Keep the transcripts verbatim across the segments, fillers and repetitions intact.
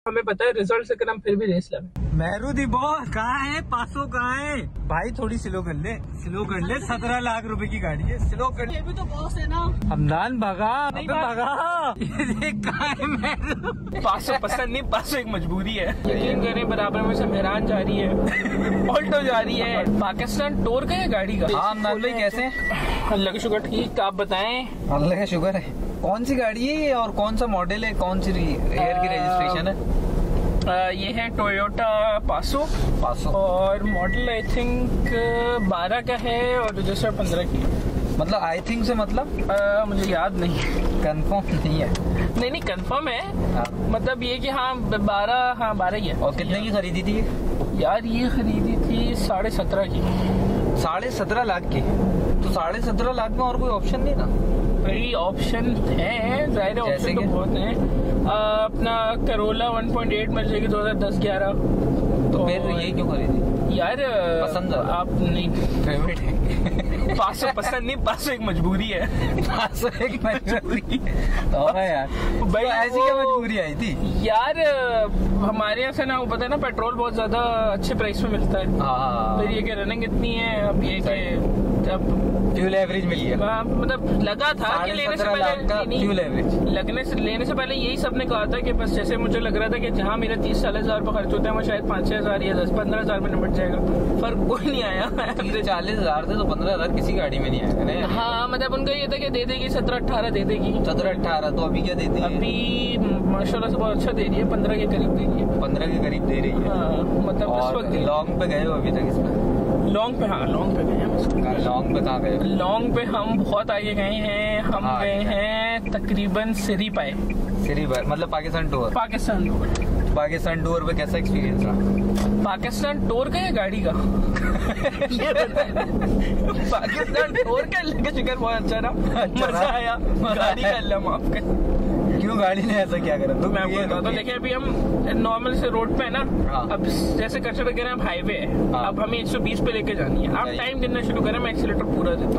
हमें पता है रिजल्ट से कर हम फिर भी रेस लगे। मेहरुदी बॉस कहाँ है, पासो कहाँ है भाई, थोड़ी स्लो कर ले, स्लो कर ले, सत्रह लाख रुपए की गाड़ी है, स्लो कर। ये भी तो बॉस है ना। हमदान भगा नहीं भगा, ये कहाँ है मेहरू। पासो पसंद नहीं, पासो एक मजबूरी है। यकीन करें बराबर में से मेहरान जा रही है, ऑल्टो जा रही है। पाकिस्तान टूर का है गाड़ी का। हाँ हमदान भाई कैसे हैं? अल्लाह का शुक्र ठीक, आप बताएं। अल्लाह का शुक्र है। कौन सी गाड़ी है ये और कौन सा मॉडल है, कौन सी एयर की रजिस्ट्रेशन है? आ, ये है टोयोटा पासो पासो और मॉडल आई थिंक बारह का है और रजिस्टर पंद्रह की। मतलब आई थिंक से मतलब आ, मुझे याद नहीं, कंफर्म नहीं है। नहीं नहीं कंफर्म है। हाँ। मतलब ये कि हाँ बारह, हाँ बारह ही है। और कितने की खरीदी थी यार? ये खरीदी थी साढ़े सत्रह की। साढ़े सत्रह लाख की? तो साढ़े सत्रह लाख में और कोई ऑप्शन नहीं था? भाई ऑप्शन है, जाहिर है ऑप्शन तो बहुत है। अपना करोला वन पॉइंट एट मिल जाएगी दो हज़ार दस ग्यारह। तो फिर ये क्यों खरीदी यार? पसंद आप नहीं, फेवरेट है। पासो पसंद नहीं, पासो एक मजबूरी है। पासो एक मजबूरी और है यार भाई, ऐसी क्या मजबूरी आई थी यार? हमारे यहाँ से ना वो पता है ना, पेट्रोल बहुत ज्यादा अच्छे प्राइस में मिलता है। हाँ। फिर ये कि रनिंग इतनी है, अब ये कि जब फ्यूल एवरेज मिल गया, मतलब लगा था कि लेने से पहले फ्यूल एवरेज लगने से लेने से पहले यही सबने कहा था कि बस जैसे मुझे लग रहा था कि जहाँ मेरा तीस चालीस हजार रुपये खर्च होता है वो शायद पाँच छह हजार या दस पंद्रह हजार में निपट जाएगा। फर्क कोई नहीं आया। चालीस हजार थे तो पंद्रह हजार किसी गाड़ी में नहीं आएगा। हाँ मतलब उनका ये था कि दे देगी सत्रह अट्ठारह दे देगी। सत्रह अट्ठारह तो अभी क्या देती है? अभी माशाल्लाह से बहुत अच्छा दे रही है, पंद्रह के करीब दे रही है। पंद्रह के करीब दे रही है। हाँ, मतलब इस वक्त लॉन्ग पे गए हो अभी तक इसमें? लॉन्ग पे, हाँ लॉन्ग पे गए हैं। लॉन्ग पे कहाँ गए? लॉन्ग पे हम बहुत आगे गए हैं। हम हाँ, गए हैं तकरीबन सिरी पाए। सिरी पाए मतलब Pakistan tour? Pakistan tour. Pakistan tour पे कैसा एक्सपीरियंस रहा? पाकिस्तान टूर का या गाड़ी का? ये पाकिस्तान टूर का अल्लाह का शुक्र बहुत अच्छा रहा, मजा आया। गाड़ी का अल्लाह माफ कर। क्यों गाड़ी ने ऐसा क्या करा? तो मैं आपको बताता हूँ। देखिए अभी हम नॉर्मल से रोड पे है ना। हाँ। अब जैसे कचरा वगैरह अब हाईवे है। हाँ। अब हमें एक सौ बीस पे लेके जानी है। आप टाइम गिनना शुरू करें, मैं एक्सीलेटर पूरा देता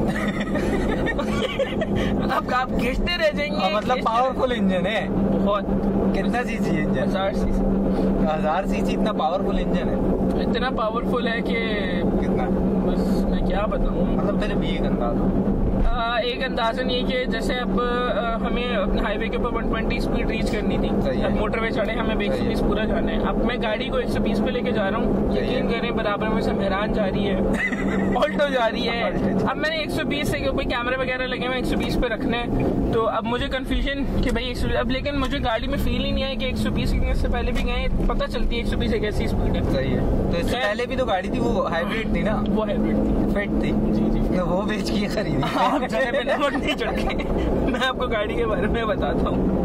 हूँ। अब आप घिसते रह जाएंगे। मतलब पावरफुल इंजन है बहुत। कितना सीसी इंजन? हजार सीसी। हजार सीसी इतना पावरफुल इंजन है? इतना पावरफुल है कि कितना, बस मैं क्या बताऊँ। मतलब फिर भी एक अंदाजा आ, एक अंदाजन ये कि जैसे अब आ, हमें हाईवे के ऊपर एक सौ बीस स्पीड रीच करनी थी। अब मोटरवे चढ़े हमें एक सौ बीस पूरा जाना है। अब मैं गाड़ी को एक सौ बीस पे लेके जा रहा हूँ। यकीन करें बराबर में से मेहरान जा रही है, ऑल्टो जा रही है। अब मैंने एक सौ बीस से ऊपर कैमरे वगैरह लगे हुए एक सौ बीस पे रखने हैं। तो अब मुझे कंफ्यूजन कि भाई एक सौ, अब लेकिन मुझे गाड़ी में फील ही नहीं आया कि एक सौ बीस से पहले भी गए, पता चलती है एक सौ बीस एक ऐसी स्पीड है। सही है। तो इससे पहले भी तो गाड़ी थी, वो हाइब्रिड थी ना? वो हाइब्रिड थी, फिट थी। जी जी। तो वो बेच के खरीदी। आप जगह पे नमक नहीं चढ़ के मैं आपको गाड़ी के बारे में बताता हूँ।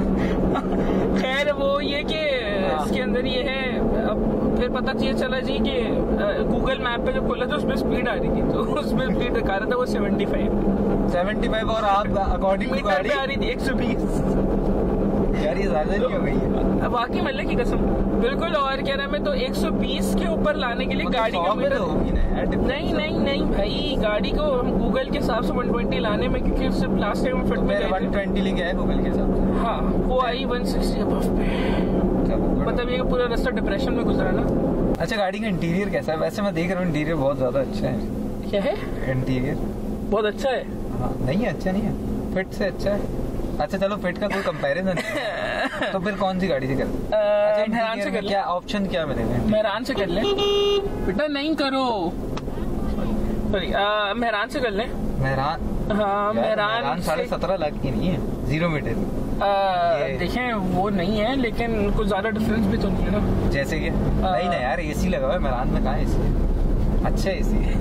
खैर वो ये कि इसके अंदर ये है। अब फिर पता चीज चला जी कि गूगल मैप पे जो खोला था उसमें स्पीड आ रही थी, तो उसमें स्पीड दिखा रहा था वो सेवेंटी फाइव सेवेंटी फाइव और आप अकॉर्डिंग टू गाड़ी आ रही थी एक सौ बीस। यार ये ज्यादा नहीं हो गई है? वाकई मल्ले की कसम बिल्कुल। और कह रहा मैं तो एक सौ बीस के ऊपर लाने के लिए गाड़ी का मीटर होगी ना? नहीं नहीं नहीं भाई, गाड़ी को हम गूगल के हिसाब से एक सौ बीस लाने में, क्योंकि उससे लास्ट टाइम फिट में एक सौ बीस लेके आए गूगल के साथ। हाँ वो आई एक सौ साठ अबव पे। मतलब ये पूरा रास्ता डिप्रेशन में गुजरा ना। अच्छा गाड़ी का इंटीरियर कैसा है? वैसे मैं देख रहा हूँ इंटीरियर बहुत ज्यादा अच्छा है। क्या है इंटीरियर? बहुत अच्छा है। हाँ नहीं अच्छा नहीं है, फिट से अच्छा है। अच्छा चलो फिट का कोई कंपैरिजन नहीं। तो फिर कौन सी गाड़ी से कर? अच्छा, मेहरान से कर ले। क्या ऑप्शन क्या मिलेगा? मेहरान से कर ले बेटा, नहीं करो सॉरी, मेहरान से कर ले। मेहरान? हाँ मेहरान साढ़े सत्रह लाख की नहीं है, जीरो मीटर। देखें वो नहीं है, लेकिन कुछ ज्यादा डिफरेंस भी तो नहीं है ना। जैसे कि नहीं ना यार, एसी लगा हुआ है मेहरान में, कहाँ एसी? अच्छा एसी है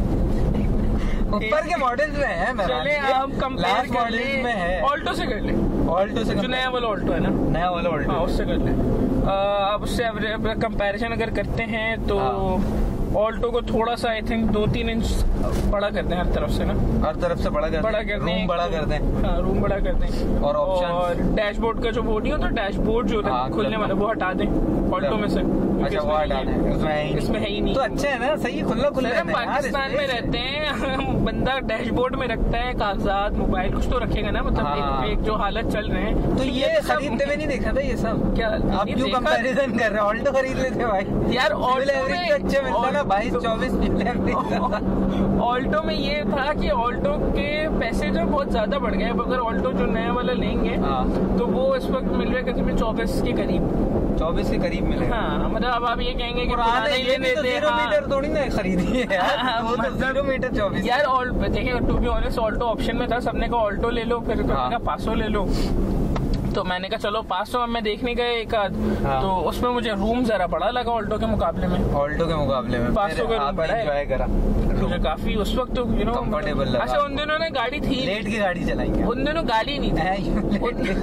ऊपर के मॉडल में है। चले आप कंपेयर कर ले, में है ऑल्टो से कर ले। ऑल्टो से? जो नया वाला ऑल्टो है ना, नया वाला ऑल्टो, हाँ उससे कर ले। अब उससे कंपैरिजन अगर करते हैं तो ऑल्टो को थोड़ा सा आई थिंक दो तीन इंच बड़ा कर दें हर तरफ से ना, हर तरफ से बड़ा कर बड़ा कर दें, रूम बड़ा कर दें। हाँ, रूम बड़ा कर दें। और ऑप्शन और डैशबोर्ड का जो वो नहीं होता, डैशबोर्ड जो होता है खुलने वाला, वो हटा दें ऑल्टो में से। अच्छा, वो हटा दें, उसमें है ही इसमें है ही नहीं। तो अच्छा है ना, सही खुला खुला है। पाकिस्तान में रहते हैं, बंदा डैशबोर्ड में रखता है कागजात, मोबाइल, कुछ तो रखेगा ना, मतलब हाँ। एक, एक जो हालत चल रहे हैं। तो ये खरीदते हुए नहीं देखा था ये सब? क्या आप क्यों कंपैरिजन कर रहे हो? ऑल्टो खरीद लेते भाई यार, ऑल्टो में अच्छा मिलता ना, बाईस चौबीस ऑल्टो में ये था कि ऑल्टो के पैसे जो बहुत ज्यादा बढ़ गए। अगर ऑल्टो जो नया वाला लेंगे तो वो इस वक्त मिल रहा है करीब चौबीस के करीब, चौबीस के करीब मिले। हाँ, मतलब अब आप ये कहेंगे कि पुराने ये भी तो जीरो मीटर थोड़ी ना खरीदी है यार, वो तो जीरो मीटर चौबीस यार। और देखिए, to be honest, Alto option में था, सबने कहा ऑल्टो ले लो, फिर कहा पासो ले लो। तो मैंने कहा चलो पासो अब मैं देखने गए एक आध, तो उसमें मुझे रूम जरा बड़ा लगा ऑल्टो के मुकाबले में। ऑल्टो के मुकाबले में पासो का रूम बड़ा है, करा मुझे काफी उस वक्त तो यू नो कंफर्टेबल लगा। अच्छा, उन दिनों ने गाड़ी थी, लेट की गाड़ी चलाई, उन दिनों गाड़ी नहीं थी,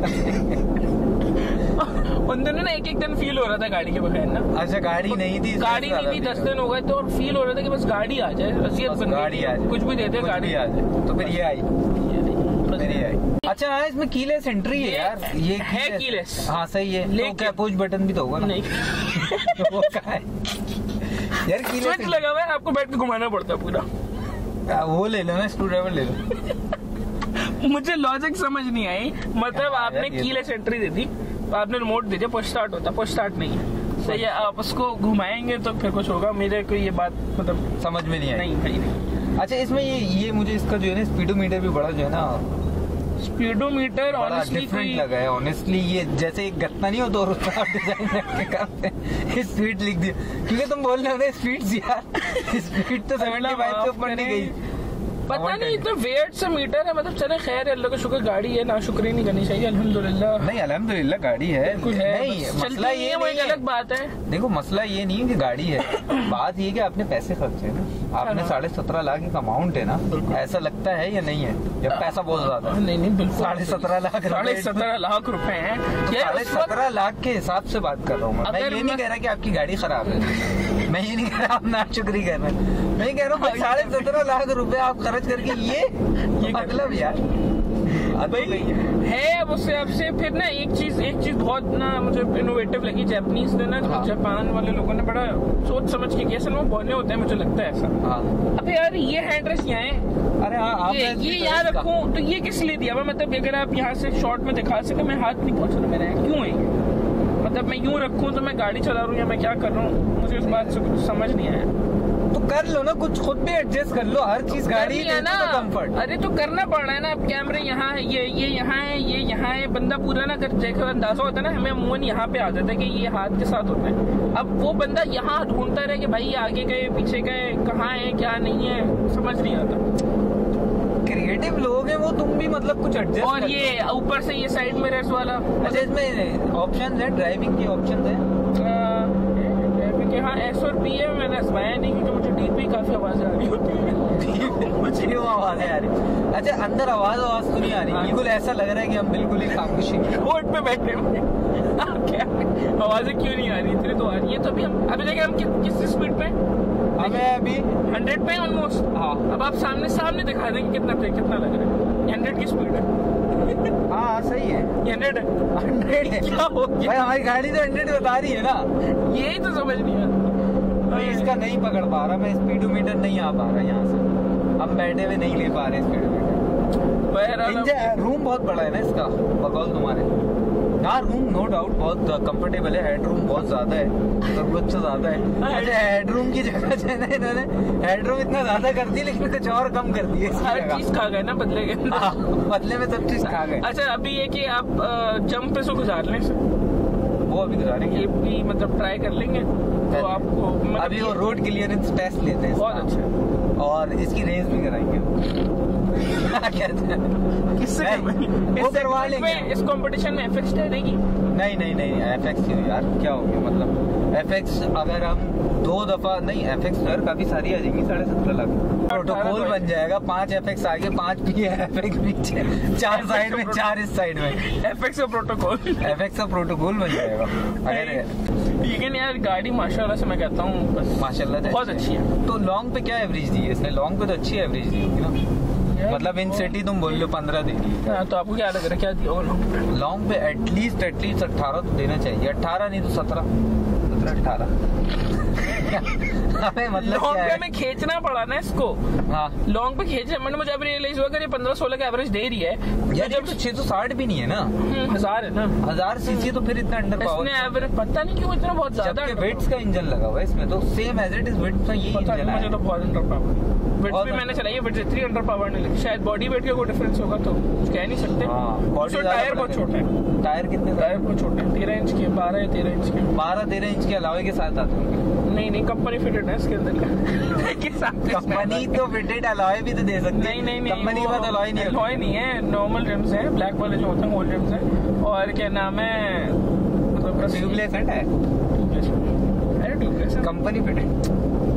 उन दिनों ना एक एक दिन फील हो रहा था गाड़ी के बगैर ना। अच्छा, गाड़ी नहीं थी, गाड़ी नहीं थी, दस दिन हो गए तो, और फील हो रहा था कि बस गाड़ी आ जाए, गाड़ी आ जाए, कुछ भी दे दे, गाड़ी आ जाए। तो फिर ये आई, फिर ये आई। अच्छा हाँ, इसमें कीलेस एंट्री है यार, ये है कीलेस। हाँ सही है, लेकिन क्या पुश बटन भी तो होगा ना? नहीं वो क्या है यार, कीलेस स्विच लगा हुआ है, आपको बैठ के घुमाना पड़ता है पूरा। वो ले लो ना, स्क्रू ड्राइवर ले लो। मुझे लॉजिक समझ नहीं आई, मतलब आपने कीलेस एंट्री दे दी, आपने रिमोट दे दिया, पुश स्टार्ट होता, पुश स्टार्ट नहीं है, सही है। आप उसको घुमाएंगे तो फिर कुछ होगा, मेरे को ये बात मतलब समझ में नहीं आई। नहीं भाई नहीं। अच्छा, इसमें ये ये मुझे इसका जो है ना स्पीडोमीटर भी बड़ा जो है ना, स्पीडोमीटर ऑनेस्टली डिफरेंट लगा है। ऑनेस्टली ये जैसे एक गत्ता नहीं होता, और उसका डिजाइन करके करते हैं, स्पीड लिख दिया, क्योंकि तुम बोल रहे हो ना स्पीड यार, स्पीड तो सेवेंटी फाइव से ऊपर नहीं गई, पता नहीं, इतना वेट से मीटर है, मतलब चले खैर, अल्लाह का शुक्र गाड़ी है, ना शुक्र नहीं करनी चाहिए, अल्हम्दुलिल्लाह। नहीं, अल्हम्दुलिल्लाह गाड़ी है, कुछ है, नहीं मसला ये वो एक अलग बात है। देखो, मसला ये नहीं है कि गाड़ी है, बात ये कि आपने पैसे खर्चे है ना, आपने साढ़े सत्रह लाख एक अमाउंट है ना, ऐसा लगता है या नहीं है? जब पैसा बहुत ज्यादा, नहीं नहीं बिल्कुल, साढ़े सत्रह लाख साढ़े सत्रह लाख रुपए हैं, साढ़े सत्रह लाख के हिसाब से बात कर रहा हूँ मैं। ये नहीं कह रहा कि आपकी गाड़ी खराब है, मैं ये नहीं कह रहा आप नाशुक्री कर रहे हैं, मैं कह रहा हूँ साढ़े सत्रह लाख रुपए आप खर्च करके ये ये मतलब यार भाई है। अब उससे आपसे फिर ना एक चीज एक चीज बहुत ना मुझे इनोवेटिव लगी, जापानीज ने ना, हाँ। जापान वाले लोगों ने बड़ा सोच समझ के किया, असल में बौने होते हैं, मुझे लगता है ऐसा। हाँ। अब यार ये हैंड रेस्ट यहाँ है, अरे हाँ, ये, ये यहाँ रखूं तो ये किस लिए दिया हुआ? मतलब अगर आप यहाँ से शॉर्ट में दिखा सके, मैं हाथ नहीं पहुँच रहा मेरा, क्यों है? मतलब मैं यूँ रखूं तो मैं गाड़ी चला रहा हूँ या मैं क्या कर रहा हूँ, मुझे इस बात से कुछ समझ नहीं आया। तो कर लो ना, कुछ खुद भी एडजस्ट कर लो, हर चीज गाड़ी है ना, तो कंफर्ट। अरे तो करना पड़ रहा है ना, अब कैमरे यहाँ है, ये ये यहाँ है, ये यहाँ है, बंदा पूरा ना कर जाए, अंदाजा होता है ना, हमें अमूमन यहाँ पे आ जाता है कि ये हाथ के साथ होता है। अब वो बंदा यहाँ ढूंढता रहे कि भाई ये आगे गए पीछे गए, कहाँ है क्या नहीं है, समझ नहीं आता। क्रिएटिव लोग हैं वो, तुम भी मतलब कुछ एडजस्ट। और ये ऊपर से ये साइड मिरर्स वाला, अच्छा इसमें ऑप्शन है, ड्राइविंग के ऑप्शन है कि हाँ एस और पी है, मैंने आजमाया नहीं क्योंकि मुझे डीप भी काफी आवाज आ रही होती है, मुझे क्यों आवाज आ रही। अच्छा, अंदर आवाज आवाज तो नहीं आ रही, बिल्कुल ऐसा लग रहा है कि हम बिल्कुल ही खामोशी रोड पे बैठे हुए क्या आवाजें क्यों नहीं आ रही? इतनी तो आ रही है। तो अभी हम अभी देखिए हम कि, किस स्पीड पे हमें अभी हंड्रेड पे ऑलमोस्ट। हाँ, अब आप सामने सामने दिखा देंगे कितना पे कितना लग रहा है। हंड्रेड की स्पीड है। हाँ सही है, हंड्रेड है, हंड्रेड क्या हो गया भाई? हमारी गाड़ी तो हंड्रेड बता रही है ना, यही तो समझ नहीं आता भाई। इसका नहीं पकड़ पा रहा मैं, स्पीडोमीटर नहीं आ पा रहा यहाँ से, हम बैठे हुए नहीं ले पा रहे स्पीडोमीटर। रूम बहुत बड़ा है ना इसका, बकौल तुम्हारे। हाँ, रूम नो डाउट बहुत कंफर्टेबल है, हेड रूम बहुत ज्यादा है, सब कुछ ज्यादा है। अच्छा, हेड रूम की जगह जो है ना, इन्होंने हेड रूम इतना ज्यादा कर दी, लेकिन कुछ और कम कर दिए। हर चीज खा गए ना बदले के, बदले में सब चीज खा गए। अच्छा, अभी ये कि आप जंप पे से गुजार लें, वो अभी गुजारेंगे, ये भी मतलब ट्राई कर लेंगे तो आपको मतलब अभी वो रोड क्लियरेंस टेस्ट लेते हैं बहुत अच्छा, और इसकी रेस भी कराएंगे। कहते हैं किससे वो करवा लेंगे इस कंपटीशन में। एफएक्स रहेगी? नहीं नहीं नहीं, एफएक्स क्यों यार, क्या हो गया? मतलब एफएक्स अगर हम दो दफा नहीं, एफएक्स सर काफी सारी आ जाएंगी, साढ़े सत्रह लाख प्रोटोकॉल बन जाएगा। पांच एफएक्स आगे, पांच पी एफएक्स पीछे, चार साइड में, चार इस साइड में, एफएक्स का प्रोटोकॉल, एफएक्स का प्रोटोकॉल बन जाएगा अगर लेकिन यार गाड़ी माशाल्लाह से मैं कहता हूँ बस माशाल्लाह बहुत अच्छी है। तो लॉन्ग पे क्या एवरेज दी है इसने? लॉन्ग पे तो अच्छी एवरेज दी होगी ना, मतलब इन सिटी तुम बोल लो पंद्रह दे दी। हाँ, तो आपको क्या लग रहा है क्या दिया होगा? लॉन्ग पे एटलीस्ट एटलीस्ट अट्ठारह तो देना चाहिए, अट्ठारह नहीं तो सत्रह सत्रह अट्ठारह। हमें मतलब लॉन्ग क्या पे है? हमें खींचना पड़ा ना इसको। हाँ लॉन्ग पे खींचना मैंने मुझे अब रियलाइज हुआ कि ये पंद्रह सोलह का एवरेज दे रही है। यार जब तो छह सौ साठ भी नहीं है ना, हम्म, हजार है ना, हजार सीसी तो फिर इतना अंडर पावर। इसने एवरेज पता नहीं क्यों इतना बहुत ज्यादा जबकि वेट्स का इंजन लगा हुआ है इसमें, तो same as it is weights का यही पता इंजन नहीं, मुझे है। तो बहुत अंडर पावर वेट्स बहुत भी मैंने अंडर- चलाई है, वेट्स इतनी अंडर पावर नहीं लगी। शायद बॉडी वेट का कोई डिफरेंस होगा तो कुछ कह नहीं सकते। हाँ, बॉडी उसका ज्यादा टायर बहुत फर्क छोटा है, टायर कितने? टायर बहुत छोटे हैं, तेरह इंच के, बारह या तेरह इंच के। बारह तेरह इंच के अलावे के साथ आते होंगे। नहीं नहीं, कंपनी फिटेड है इसके अंदर के साथ। कंपनी तो फिटेड अलॉय भी तो दे सकती है। नहीं नहीं नहीं, कंपनी के बाद अलॉय नहीं अलॉय नहीं है, नॉर्मल रिम्स हैं, ब्लैक वाले जो होते हैं गोल्ड रिम्स हैं। और क्या नाम है, मतलब ट्यूबलेस है, अरे ट्यूबलेस है। Company fitted.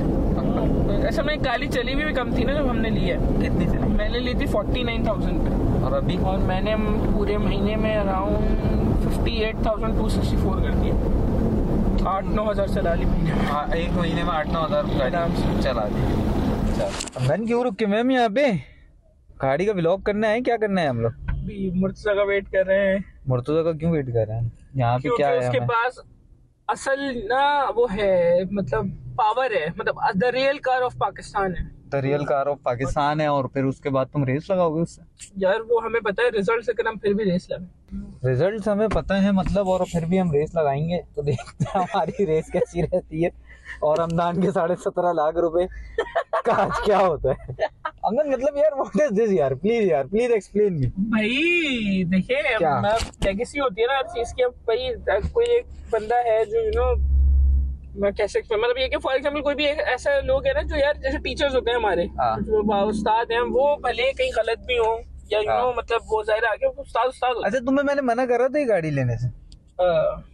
ऐसा में काली चली हुई भी कम थी ना जब हमने ली है। कितनी चली? मैंने ली थी फोर्टी नाइन थाउजेंड पे, और अभी और मैंने पूरे महीने में around fifty eight thousand to sixty four कर दिया। आठ नौ हजार चला ली महीने में। हाँ, एक महीने में आठ नौ हजार आराम गाड़ी से। चला दी। मैम क्यों रुक के मैम यहाँ पे गाड़ी का व्लॉग करना है, क्या करना है हम लोग? अभी मुर्तजा का वेट कर रहे हैं। मुर्तजा का क्यों वेट कर रहे हैं यहाँ पे? क्योंकि क्या है उसके हमें? पास असल ना वो है, मतलब पावर है, मतलब the real car of Pakistan है। तो रियल कार ऑफ पाकिस्तान है, और फिर उसके बाद तुम रेस लगाओगे उससे? यार वो हमें पता है रिजल्ट से, हम फिर भी रेस लगे। रिजल्ट हमें पता है मतलब, और फिर भी हम रेस लगाएंगे तो देखते हैं हमारी रेस कैसी रहती है। और हमदान के साढ़े सत्रह लाख रुपए का आज क्या होता है? हमदान मतलब यार व्हाट इज दिस यार, प्लीज यार प्लीज एक्सप्लेन मी। भाई देखिए, क्या? लेगेसी होती है ना हर चीज की। अब भाई कोई एक बंदा है जो यू नो मैं कैसे मतलब ये कि फॉर एग्जांपल कोई भी ऐसा लोग है ना जो यार जैसे टीचर्स होते हैं हमारे, हाँ। जो उस्ताद हैं, वो भले कहीं गलत भी हो या यू नो मतलब वो जाहिर आगे उस्ताद उस्ताद होते अच्छा, तुम्हें मैंने मना करा था ये गाड़ी लेने से? हैं।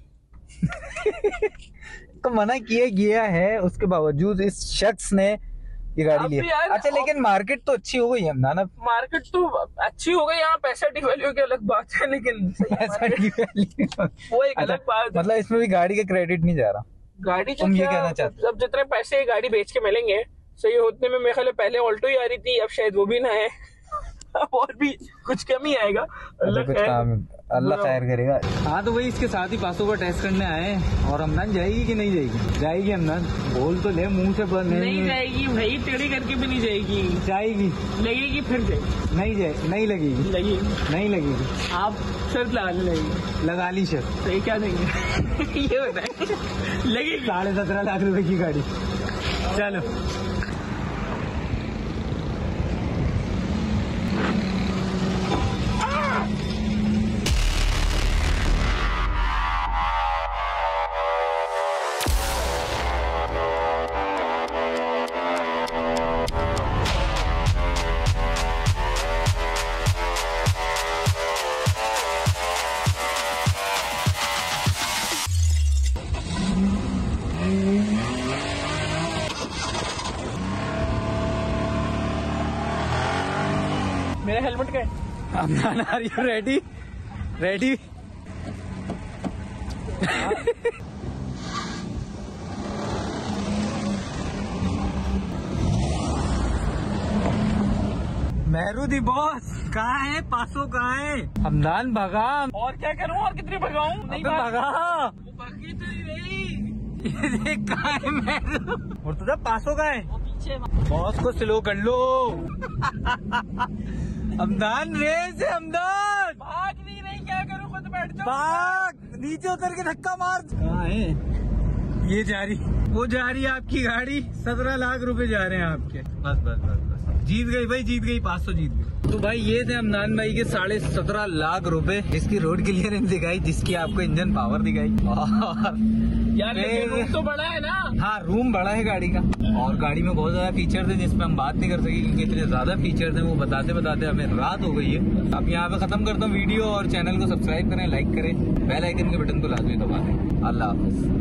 तो मना किया गया है, उसके बावजूद इस शख्स ने ये गाड़ी अब ली यार, है। अच्छा, लेकिन मार्केट तो अच्छी हो गई है ना? मार्केट तो अच्छी हो गई, यहाँ पैसा डिवैल्यू की अलग बात है, लेकिन ऐसा नहीं वो एक अलग बात है। मतलब इसमें भी गाड़ी का क्रेडिट नहीं जा रहा। गाड़ी तुम ये कहना चाहते अब जितने पैसे गाड़ी बेच के मिलेंगे सही होने में, मेरे ख्याल है पहले ऑल्टो ही आ रही थी, अब शायद वो भी ना है। अब और भी कुछ कम ही आएगा। अच्छा, कुछ काम अल्लाह खैर करेगा। हाँ, तो वही इसके साथ ही पासों का टेस्ट करने आए हैं। और हमदान जाएगी कि नहीं जाएगी? जाएगी हमदान, बोल तो ले मुंह से, पर नहीं, नहीं जाएगी भाई, टेढ़ी करके भी नहीं जाएगी। जाएगी, लगेगी फिर जाएगी। नहीं जाए, नहीं लगेगी, लगेगी, नहीं लगेगी। आप शर्त लगाने लगेगी। लगा ली शर्त, तो ये क्या देंगे? ये बताए लगेगी साढ़े सत्रह लाख रुपए की गाड़ी। चलो मेरा हेलमेट का है। Hamdan, are you ready? Ready? मेहरूदी बॉस कहाँ है? पासो कहाँ है? हमदान भगा। और क्या करूं, और कितनी भगाऊं? नहीं अबे भगा। वो भागी तो नहीं रही। ये देख कहाँ है मेहरू? मुर्तजा पासो कहाँ है? वो पीछे बॉस को स्लो कर लो। हमदान रेस है, हमदान भाग नहीं रही, क्या करूं? खुद बैठ जाओ। भाग, नीचे उतर के धक्का मार। कहाँ है? ये जा रही, वो जा रही है आपकी गाड़ी। सत्रह लाख रुपए जा रहे हैं आपके। बस बस बस बस, जीत गई भाई, जीत गई, पाँच सौ जीत गई। तो भाई ये थे हमदान भाई के साढ़े सत्रह लाख रुपए, इसकी रोड क्लियरेंस दिखाई, जिसकी आपको इंजन पावर दिखाई। और यार लेकिन रूम तो बड़ा है ना। हाँ, रूम बड़ा है गाड़ी का, और गाड़ी में बहुत ज्यादा फीचर थे जिसपे हम बात नहीं कर सके, क्योंकि इतने ज्यादा फीचर थे। वो बताते बताते हमें रात हो गई है। अब यहाँ पे खत्म करता हूँ वीडियो, और चैनल को सब्सक्राइब करें, लाइक करें, बेल आइकन के बटन को लाजमी दबा दें। अल्लाह हाफिज।